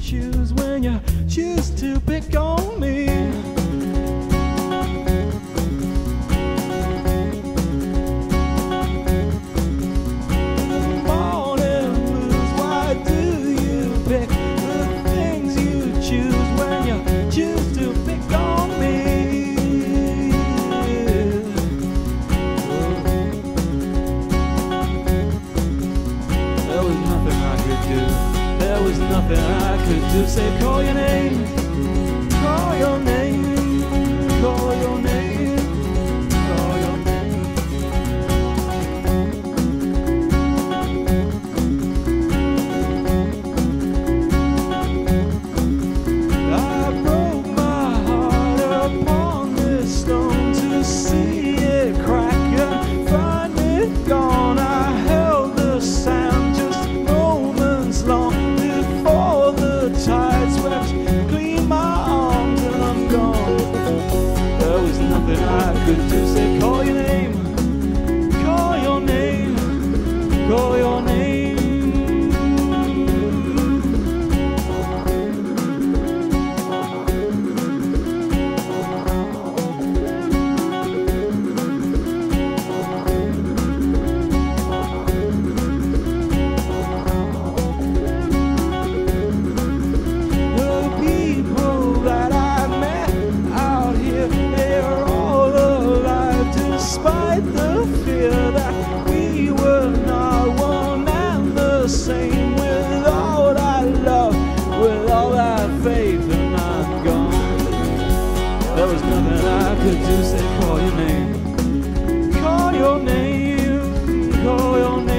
choose when you choose to pick on me. Morning blues, why do you pick the things you choose when you choose to pick on me? There was nothing I could do. There was nothing I could do. Say, call your name, call your name, call your name, call your name. I broke my heart upon this stone to see it crack and find it gone. I held the sound just moments long before the tide swept clean my arms and I'm gone. There was nothing I could do. Say, call your name, call your name, call your name. The people that I met out here, they're all alive, despite the fear that we were not one and the same. With all that love, with all that faith, and I'm gone. There was nothing I could do. Say, call your name, call your name, call your name.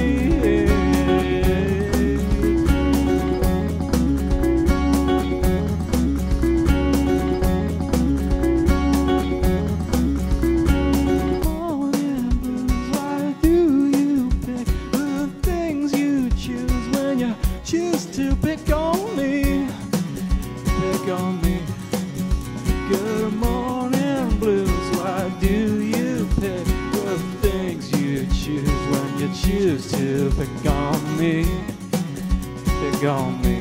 Morning blues, why do you pick the things you choose when you choose to pick on me? Pick on me. Good morning blues, why do you pick the things you choose when you choose to pick on me? Pick on me.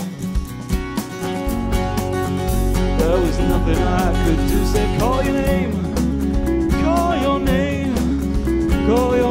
There was nothing I could do. Say, call your name, call your name, call your